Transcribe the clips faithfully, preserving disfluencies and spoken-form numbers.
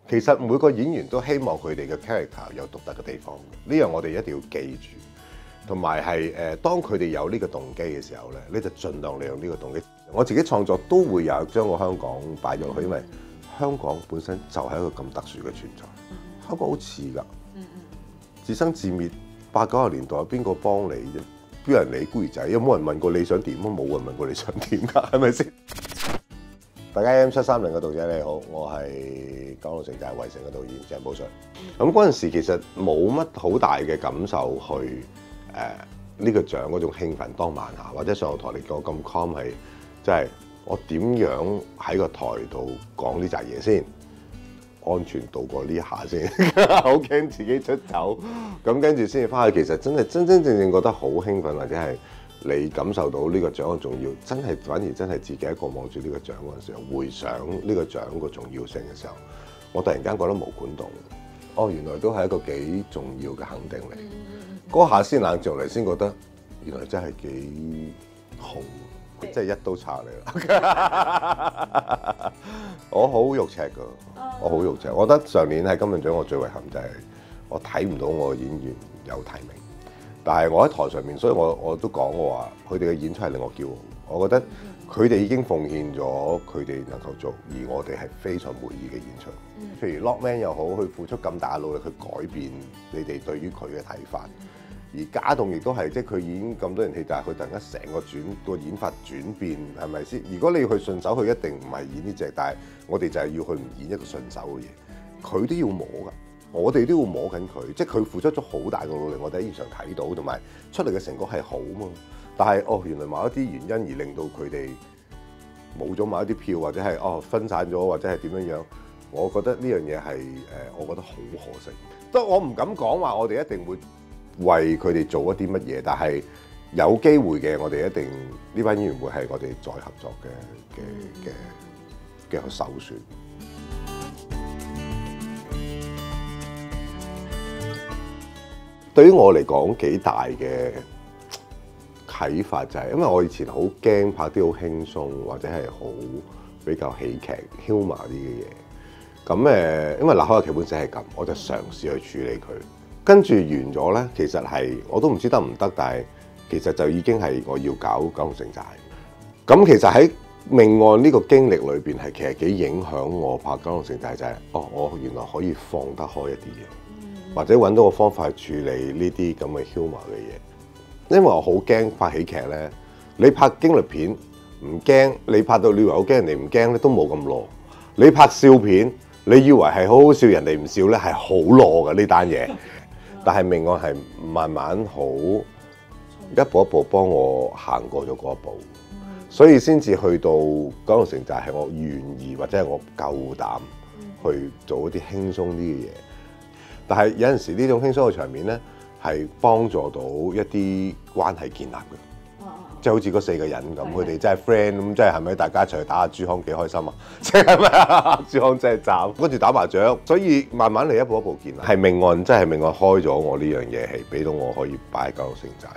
其實每個演員都希望佢哋嘅 character 有獨特嘅地方，呢樣我哋一定要記住。同埋係誒，當佢哋有呢個動機嘅時候咧，你就盡量利用呢個動機。我自己創作都會有將個香港擺咗落去，因為香港本身就係一個咁特殊嘅存在。香港好似㗎，自生自滅，八九十年代邊個幫你啫？邊有人理孤兒仔？有冇人問過你想點啊？冇人問過你想點㗎，係咪先？大家 M 七三零嘅讀者你好，我係九龍城寨圍城嘅導演鄭寶瑞。咁嗰陣時其實冇乜好大嘅感受去誒呢、呃呢個獎嗰種興奮當晚下，或者上台嚟講咁 calm 係，即係我點樣喺個台度講呢扎嘢先，安全度過呢下先，好驚自己出走。咁跟住先至翻去，其實真係真真正正覺得好興奮，或者係。你感受到呢個獎嘅重要，真係反而真係自己一個望住呢個獎嗰陣時候，回想呢個獎個重要性嘅時候，我突然間覺得毛管動，哦，原來都係一個幾重要嘅肯定嚟。嗰下先冷靜嚟，先覺得原來真係幾好，即係一刀插你啦。我好肉赤㗎，我好肉赤。我覺得上年喺金像獎，我最遺憾就係我睇唔到我嘅演員有提名。但係我喺台上面，所以我我都講我話，佢哋嘅演出係令我驕傲。我覺得佢哋已經奉獻咗佢哋能夠做，而我哋係非常滿意嘅演出。譬如 Lockman 又好，佢付出咁大嘅努力去改變你哋對於佢嘅睇法。而家棟亦都係，即係佢演咁多人戲，但係佢突然間成個轉個演法轉變，係咪先？如果你要去順手，佢一定唔係演呢隻，但係我哋就係要去唔演一個順手嘅嘢，佢都要摸㗎。我哋都要摸緊佢，即係佢付出咗好大嘅努力，我哋喺現場睇到，同埋出嚟嘅成果係好嘛。但係哦，原來某一啲原因而令到佢哋冇咗某一啲票，或者係哦分散咗，或者係點樣樣。我覺得呢樣嘢係誒，我覺得好可惜。都我唔敢講話，我哋一定會為佢哋做一啲乜嘢，但係有機會嘅，我哋一定呢班演員會係我哋再合作嘅嘅嘅嘅首選。對於我嚟講幾大嘅啟發就係，因為我以前好驚拍啲好輕鬆或者係好比較喜劇 humour 啲嘅嘢。咁誒，因為立開嘅劇本寫係咁，我就嘗試去處理佢。跟住完咗咧，其實係我都唔知得唔得，但係其實就已經係我要搞九龍城寨。咁其實喺命案呢個經歷裏邊係其實幾影響我拍九龍城寨，就係哦，我原來可以放得開一啲嘢。或者揾到個方法去處理呢啲咁嘅 humour 嘅嘢，因為我好驚拍喜劇咧。你拍驚慄片唔驚，你拍到你以為好驚人哋唔驚咧，都冇咁攞。你拍笑片，你以為係好好笑，人哋唔笑咧，係好攞嘅呢單嘢。但係命案係慢慢好一步一步幫我行過咗嗰一步，所以先至去到九龍城寨係我願意或者係我夠膽去做一啲輕鬆啲嘅嘢。但係有陣時呢種輕鬆嘅場面咧，係幫助到一啲關係建立嘅，即係好似嗰四個人咁，佢哋真係 friend 咁，即係係咪大家一齊去打下珠康幾開心啊？即係咪啊？珠康真係賺，跟住打麻雀，所以慢慢嚟一步一步建立。係命案，真係命案開咗我呢樣嘢，係俾到我可以擺喺九龍城寨。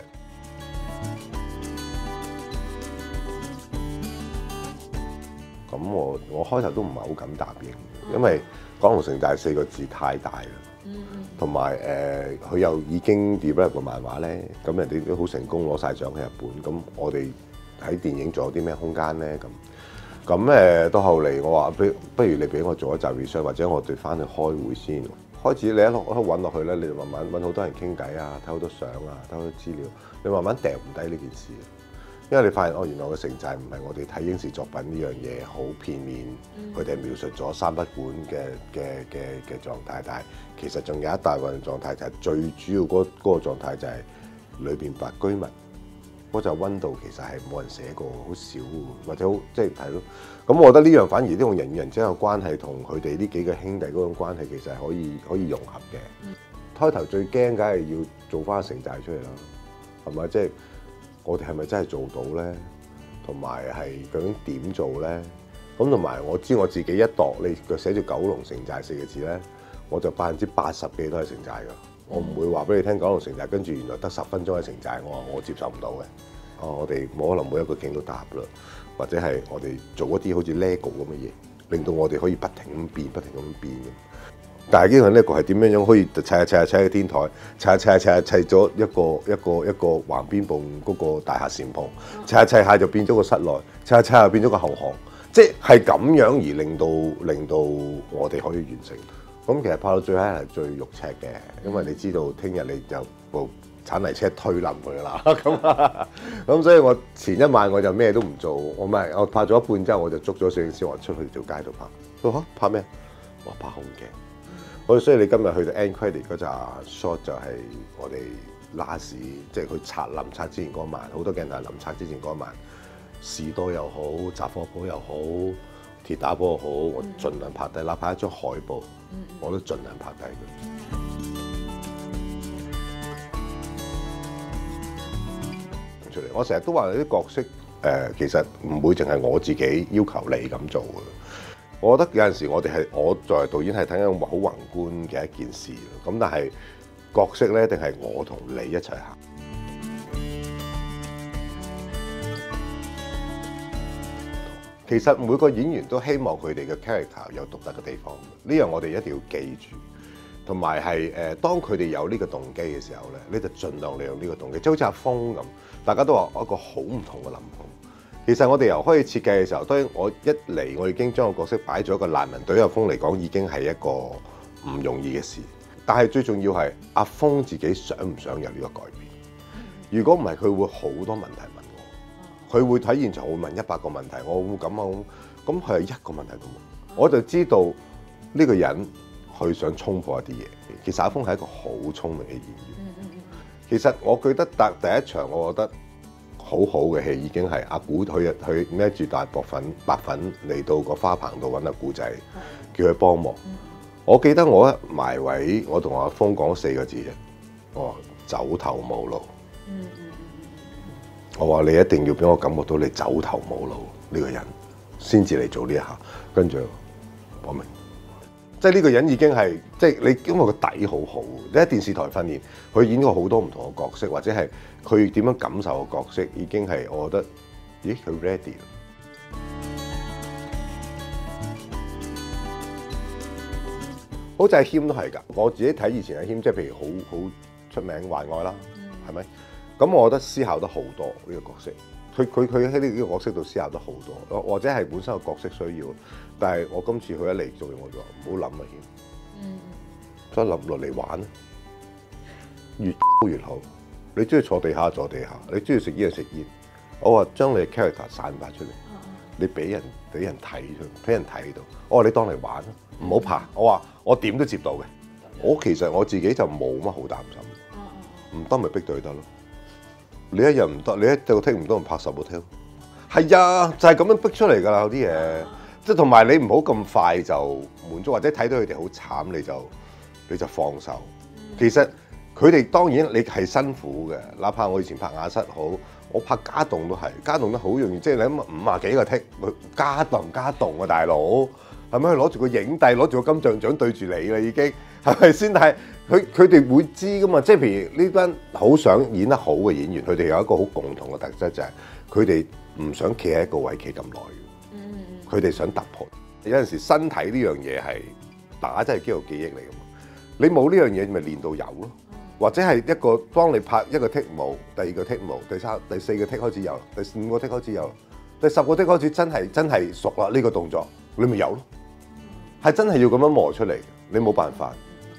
咁我我開頭都唔係好敢答應，因為九龍城寨四個字太大啦。同埋誒，佢又已經 develop 個漫畫咧，咁人哋都好成功攞晒獎喺日本，咁我哋喺電影仲有啲咩空間咧？咁咁誒，到後嚟我話，不不如你俾我做一集 research，或者我哋翻去開會先。開始你一落一揾落去咧，你就慢慢揾好多人傾偈啊，睇好多相啊，睇好多資料，你慢慢掉唔低呢件事。因為你發現哦，原來個城寨唔係我哋睇影視作品呢樣嘢好片面，佢哋描述咗三不管嘅嘅嘅嘅狀態，但係其實仲有一大部分狀態就係最主要嗰嗰個狀態就係裏邊白居民嗰陣溫度其實係冇人寫過，好少或者好即係睇咯。咁我覺得呢樣反而呢種人與人之間嘅關係同佢哋呢幾個兄弟嗰種關係其實係可以可以融合嘅。開頭最驚梗係要做翻個城寨出嚟啦，係咪即係？我哋係咪真係做到咧？同埋係究竟點做咧？咁同埋我知我自己一度，你佢寫住九龍城寨四個字咧，我就百分之八十幾都係城寨㗎。我唔會話俾你聽九龍城寨，跟住原來得十分鐘係城寨，我話我接受唔到嘅。哦，我哋冇可能每一個景都搭啦，或者係我哋做一啲好似 LEGO 咁嘅嘢。 令到我哋可以不停咁變，不停咁變。但係呢個呢個係點樣樣可以砌下砌下砌喺天台，砌下砌下砌下砌咗一個一個一個橫邊部嗰個大廈簷篷，砌下砌下就變咗個室內，砌下砌下變咗個後巷，即係咁樣而令到令到我哋可以完成。咁其實拍到最後係最肉赤嘅，因為你知道聽日你就部鏟泥車推冧佢啦。咁咁所以我前一晚我就咩都唔做，我咪我拍咗一半之後我就捉咗攝影師我出去條街度拍。佢話嚇拍咩？我拍空鏡。好，所以你今日去到 end credit 嗰扎 shot 就係我哋 last， 即係佢拆臨拆之前嗰晚，好多鏡頭係臨拆之前嗰晚，士多又好，雜貨鋪又好，鐵打波又好，我盡量拍低，哪怕一張海報，我都盡量拍低佢。出嚟，我成日都話啲角色誒、呃，其實唔會淨係我自己要求你咁做嘅。我覺得有陣時我哋係我作為導演係睇緊好宏觀嘅一件事，咁但係角色咧一定係我同你一齊行。其實每個演員都希望佢哋嘅 character 有獨特嘅地方，呢樣我哋一定要記住。同埋係誒，當佢哋有呢個動機嘅時候咧，你就盡量利用呢個動機，即係好似阿峰咁，大家都話一個好唔同嘅林峰。其實我哋由開始設計嘅時候，當然我一嚟我已經將個角色擺咗一個難民，對阿峰嚟講已經係一個唔容易嘅事。但係最重要係阿峰自己想唔想有呢個改變。如果唔係，佢會好多問題問我，佢會喺現場會問一百個問題，我會咁啊咁，咁佢係一個問題都冇，我就知道呢個人佢想衝破一啲嘢。其實阿峰係一個好聰明嘅演員。其實我記得第第一場，我覺得好好嘅戲已經係阿古佢佢孭住大薄粉白粉嚟到個花棚度揾阿古仔，叫佢幫忙。我記得我一埋位，我同阿峰講四個字啫，我話走投無路。我話你一定要俾我感覺到你走投無路呢個人，先至嚟做呢一下。跟住我明，即係呢個人已經係即係你，因為個底好好。你喺電視台訓練，佢演過好多唔同嘅角色，或者係佢點樣感受個角色，已經係我覺得，咦佢 ready。好似阿謙都係㗎，我自己睇以前阿謙，即係譬如好好出名幻愛啦，係咪？咁我覺得思考得好多呢、這個角色，佢佢佢喺呢個角色度思考得好多，或者係本身個角色需要。但係我今次佢一嚟做，我就話唔好諗啊謙，嗯，再諗落嚟玩，越高越好。你中意坐地下坐地下，你中意食煙就食煙。我話將你嘅 character 散發出嚟，你俾人俾人睇出，俾人睇到。我話你當嚟玩啦，唔好怕。我話我點都接到嘅。我其實我自己就冇乜好擔心，唔得咪逼對得咯。你一日唔得，你一個 take 唔得，咪拍十個 take。係啊，就係咁樣逼出嚟㗎啦，有啲嘢。即係同埋你唔好咁快就滿足，或者睇到佢哋好慘你就你就放手。其實佢哋當然你係辛苦嘅，哪怕我以前拍雅室好，我拍家棟都係，家棟都好容易，即係你諗五啊幾個 take，家棟家棟啊大佬，係咪？佢攞住個影帝，攞住個金像獎對住你啦已經，係咪先？但係佢佢哋會知㗎嘛，即係譬如呢班好想演得好嘅演員，佢哋有一個好共同嘅特質就係佢哋唔想企喺一個位企咁耐。佢哋想突破，有陣時身體呢樣嘢係打真係肌肉記憶嚟㗎嘛。你冇呢樣嘢，咪練到有咯。或者係一個幫你拍一個 take 冇，第二個 take 冇，第三、第四個 take 開始有，第五個 take 開始有，第十個 take 開始真係真係熟啦呢個動作，你咪有咯。係真係要咁樣磨出嚟，你冇辦法。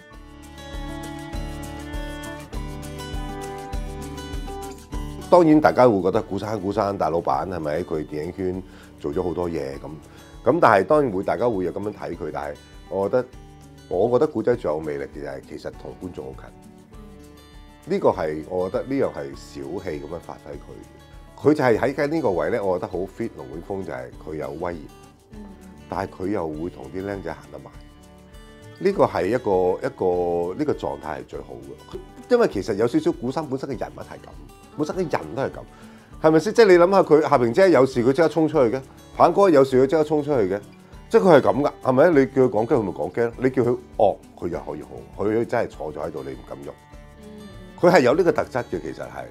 當然大家會覺得古山古山大老闆係咪喺佢電影圈做咗好多嘢咁咁，但係當然會大家會有咁樣睇佢，但係我覺得我覺得古仔最有魅力嘅就係其實同觀眾好近。呢個係我覺得呢樣係小氣咁樣發揮佢。佢就係喺緊呢個位咧，我覺得好 fit 龍捲風就係佢有威嚴，但係佢又會同啲僆仔行得埋。呢個係一個一個呢個狀態係最好嘅，因為其實有少少古山本身嘅人物係咁。本身啲人都係咁，係咪先？即係你諗下佢夏平姐有事佢即刻衝出去嘅，鵬哥有事佢即刻衝出去嘅，即係佢係咁㗎，係咪？你叫佢講驚佢咪講驚，你叫佢惡佢又可以好，佢真係坐咗喺度你唔敢喐。佢係有呢個特質嘅，其實係。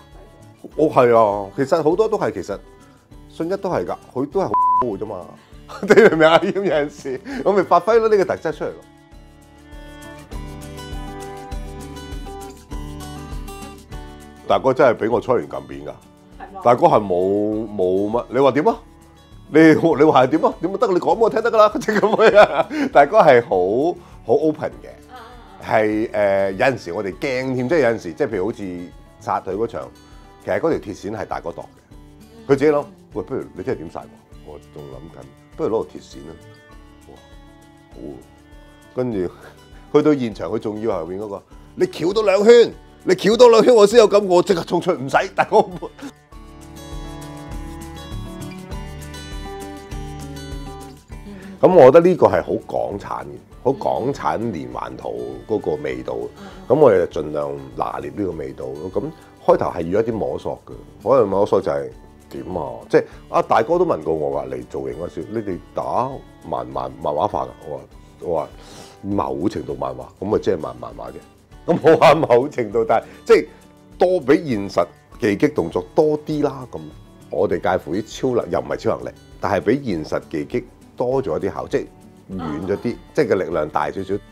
哦係啊，其實好多都係其實信一都係㗎，佢都係好高嘅啫嘛。 你明唔明啊？咁有陣時我咪發揮咗呢個特質出嚟咯。大哥真係俾我初年撳扁㗎，大哥係冇冇乜，你話點啊？你你話係點啊？點得？你講俾我聽得㗎啦，即係咁樣。大哥係好好 open 嘅，係誒、呃、有陣時我哋驚添，即係有陣時即係譬如好似殺佢嗰場，其實嗰條鐵線係大哥度嘅，佢自己諗，喂，不如你聽日點殺我？我仲諗緊，不如攞條鐵線啦。哇，好，跟住去到現場，佢仲要後面嗰、那個，你翹多兩圈，你翹多兩圈我先有感覺，我即刻衝出，唔使，大哥。咁我覺得呢個係好港產嘅，好港產連環圖嗰個味道。咁我哋就盡量拿捏呢個味道咯。咁開頭係要一啲摸索嘅，可能摸索就係點啊？即係阿大哥都問過我話嚟造型嗰時，你哋打漫漫漫畫化㗎？我話我話某程度漫畫，咁啊即係漫漫畫嘅。咁我話某程度，但係即係多比現實技擊動作多啲啦。咁我哋介乎於超能，又唔係超能力，但係比現實技擊多咗啲效，即係遠咗啲，即係個力量大少少。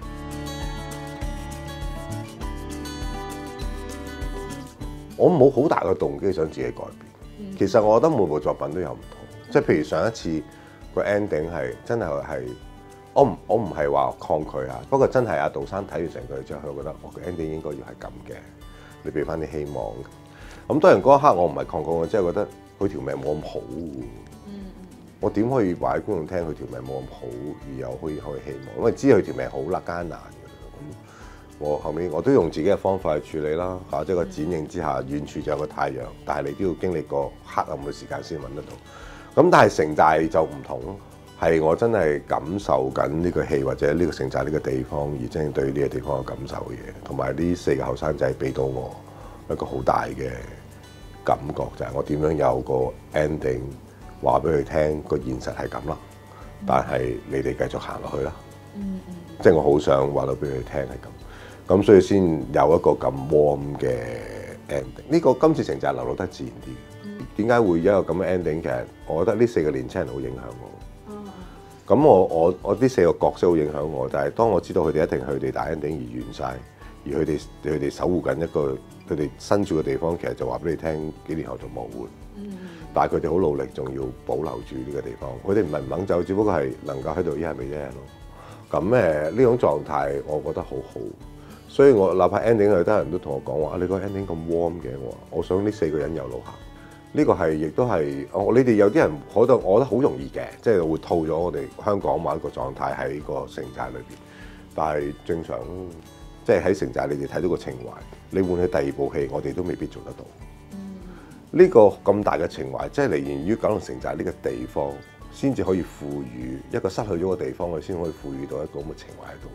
我冇好大嘅動機想自己改變。其實我覺得每部作品都有唔同，即係譬如上一次個 ending 係真係係，我唔我唔係話抗拒啊。不過真係阿杜生睇完成句之後，佢覺得我個 ending 應該要係咁嘅，你俾翻啲希望。咁當然嗰一刻我唔係抗拒，我即係覺得佢條命冇咁好。我點可以話俾觀眾聽佢條命冇咁好，而又可以可以希望？因為知佢條命好啦，艱難嘅。咁我後面我都用自己嘅方法去處理啦，嚇！即係個剪影之下，遠處就有個太陽，但係你都要經歷過黑暗嘅時間先揾得到。咁但係城寨就唔同咯，係我真係感受緊呢個戲或者呢個城寨呢個地方，而真係對呢個地方嘅感受嘅嘢，同埋呢四個後生仔俾到我一個好大嘅感覺，就係我點樣有個 ending。話俾佢聽個現實係咁啦，但係你哋繼續行落去啦。嗯嗯，即係我好想話到俾佢聽係咁，咁所以先有一個咁 warm 嘅 ending。呢個今次城寨流露得自然啲。點解會有一個咁嘅 ending？其實我覺得呢四個年輕人好影響我。咁我我我呢四個角色好影響我，但係當我知道佢哋一定係佢哋大 ending 而完晒，而佢哋佢哋守護緊一個佢哋身處嘅地方，其實就話俾你聽幾年後就冇換。但係佢哋好努力，仲要保留住呢個地方。佢哋唔係唔肯走，只不過係能夠喺度一日未一日咯。咁誒呢種狀態，我覺得好好。所以我哪怕 ending 有啲人都同我講話：啊，你個 ending 咁 warm 嘅，我話我想呢四個人有路行。呢個係亦都係我你哋有啲人覺得我覺得好容易嘅，即係會套咗我哋香港某一個狀態喺個城寨裏邊。但係正常，即係喺城寨你哋睇到個情懷，你換去第二部戲，我哋都未必做得到。呢個咁大嘅情懷，即係嚟源於九龍城寨呢個地方，先至可以賦予一個失去咗嘅地方，佢先可以賦予到一個咁嘅情懷喺度。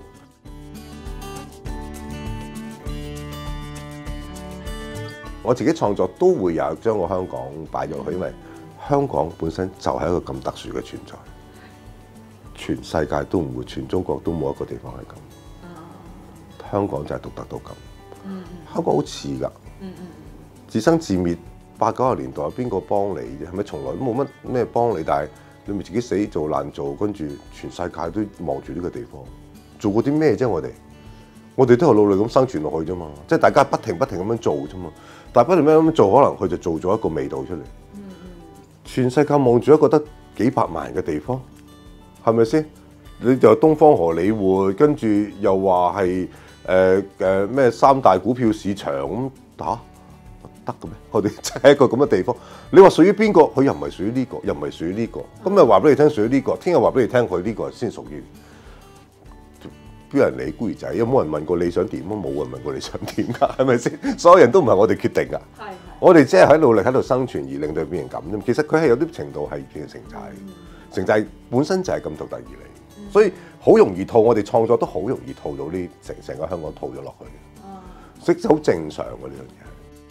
我自己創作都會有將個香港擺咗去，因為香港本身就係一個咁特殊嘅存在，全世界都唔會，全中國都冇一個地方係咁。香港就係獨特到咁。香港好似㗎，自生自滅。八九十年代邊個幫你啫？係咪從來都冇乜咩幫你？但係你咪自己死做爛做，跟住全世界都望住呢個地方，做過啲咩啫？我哋我哋都係努力咁生存落去啫嘛，即係大家不停不停咁樣做啫嘛。但係不停咁樣做，可能佢就做咗一個味道出嚟。全世界望住一個得幾百萬人嘅地方，係咪先？你就東方荷里活，跟住又話係誒誒咩三大股票市場咁打。得嘅咩？我哋就係一個咁嘅地方。你話屬於邊個？佢又唔係屬於呢個，又唔係屬於呢個。咁咪話俾你聽屬於呢個，聽日話俾你聽佢呢個先屬於。邊有人理孤兒仔？有冇人問過你想點啊？冇人問過你想點㗎，係咪先？所有人都唔係我哋決定㗎。係係。我哋只係喺努力喺度生存，而令到佢變成咁啫。其實佢係有啲程度係變成城寨。城寨本身就係咁獨特而嚟，所以好容易套。我哋創作都好容易套到呢成成個香港套咗落去。哦。所以好正常㗎呢樣嘢。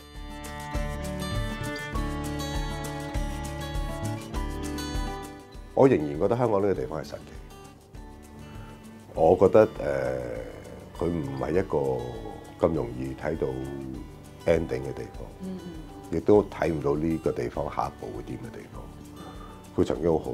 我仍然覺得香港呢個地方係神奇。我覺得誒，佢唔係一個咁容易睇到 ending 嘅地方，嗯嗯，亦都睇唔到呢個地方下一步會點嘅地方。佢曾經好好，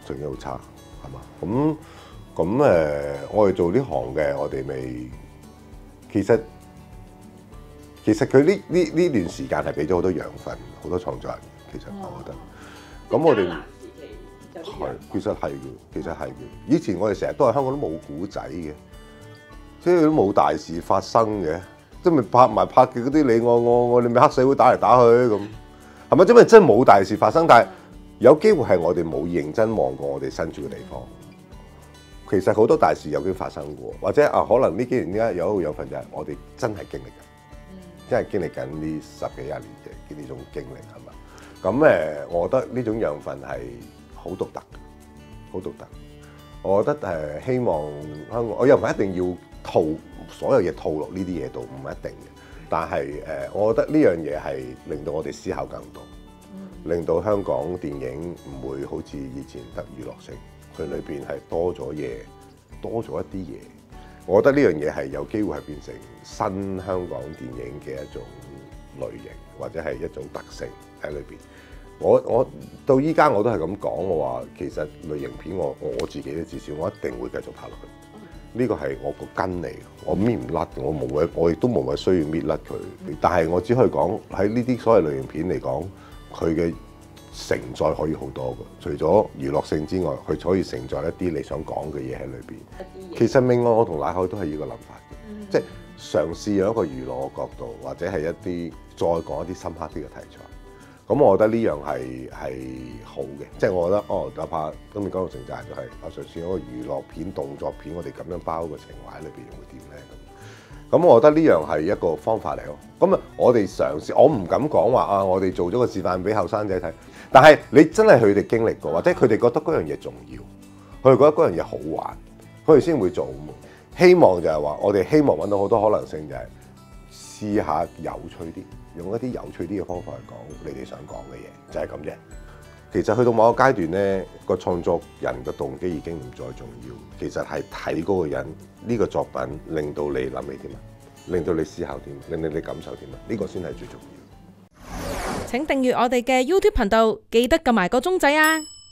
成績好差，係嘛？咁咁誒，我哋做呢行嘅，我哋未其實其實佢呢呢呢段時間係俾咗好多養分，好多創作人。其實我覺得，咁、哦、我哋係其實係嘅，其實係嘅。以前我哋成日都係香港都冇古仔嘅，即係都冇大事發生嘅，即係咪拍埋拍嘅嗰啲你我我我哋咪黑社會打嚟打去咁，係咪？因為真係冇大事發生，但係有機會係我哋冇認真望過我哋身處嘅地方。其實好多大事有機會發生過，或者啊，可能呢幾年而家有一個養分就係我哋真係經歷緊，真係經歷緊呢十幾廿年嘅呢種經歷係咪？咁誒，我覺得呢種養分係好獨特，好獨特。我覺得誒，希望香港，我又唔係一定要套所有嘢套落呢啲嘢度，唔係一定嘅。但係誒，我覺得呢樣嘢係令到我哋思考更多，令到香港電影唔會好似以前得娛樂性，佢裏邊係多咗嘢，多咗一啲嘢。我覺得呢樣嘢係有機會係變成新香港電影嘅一種類型，或者係一種特性喺裏邊。我我到依家我都係咁講，我話其實類型片我我自己都至少我一定會繼續拍落去。呢個係我個根嚟，我搣唔甩，我冇嘅，我亦都冇乜需要搣甩佢。但係我只可以講喺呢啲所謂類型片嚟講，佢嘅承載可以好多嘅。除咗娛樂性之外，佢可以承載一啲你想講嘅嘢喺裏邊。其實命案我同乃海都係呢個諗法嘅，嗯、即係嘗試用一個娛樂嘅角度，或者係一啲再講一啲深刻啲嘅題材。咁我覺得呢樣係係好嘅，即係我覺得哦，哪怕今日講到城寨就係我嘗試一個娛樂片、動作片，我哋咁樣包個情懷喺裏邊會點咧？咁咁，我覺得呢樣係一個方法嚟咯。咁啊，我哋嘗試，我唔敢講話啊，我哋做咗個示範俾後生仔睇。但係你真係佢哋經歷過，或者佢哋覺得嗰樣嘢重要，佢哋覺得嗰樣嘢好玩，佢哋先會做。希望就係話，我哋希望揾到好多可能性，就係試下有趣啲。用一啲有趣啲嘅方法去講你哋想講嘅嘢，就係咁啫。其實去到某個階段咧，個創作人嘅動機已經唔再重要。其實係睇嗰個人呢個作品令到你諗起點啊，令到你思考點，令到你感受點啊，呢個先係最重要。 請訂閱我哋嘅 YouTube 頻道，記得撳埋個鐘仔啊！